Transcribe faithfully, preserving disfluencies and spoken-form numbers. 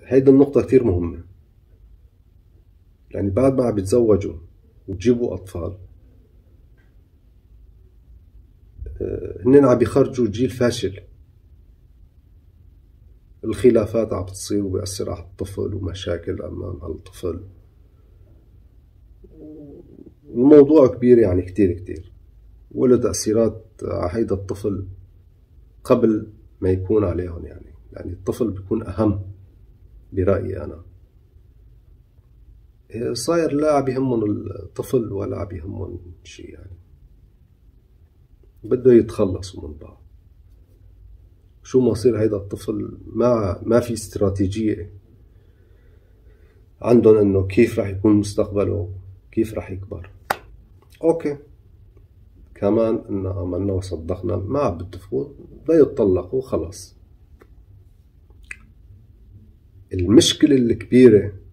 هيدي النقطة كتير مهمة. يعني بعد ما عم بيتزوجوا وتجيبوا أطفال، هنن عم بيخرجوا جيل فاشل. الخلافات عم بتصير وبيأثر على الطفل ومشاكل أمام الطفل. الموضوع كبير يعني كتير كتير، وله تأثيرات على هيدا الطفل قبل ما يكون عليهم. يعني يعني الطفل بيكون أهم برأيي أنا. صاير لا عم يهمهم الطفل ولا عم يهمهم شيء، يعني بده يتخلصوا من بعض. شو ما يصير هيدا الطفل ما ما في استراتيجية عندهم انه كيف راح يكون مستقبله، كيف راح يكبر. اوكي، كمان ان امنا وصدقنا ما عم بتفقوا، بده يتطلقوا خلص. المشكلة الكبيرة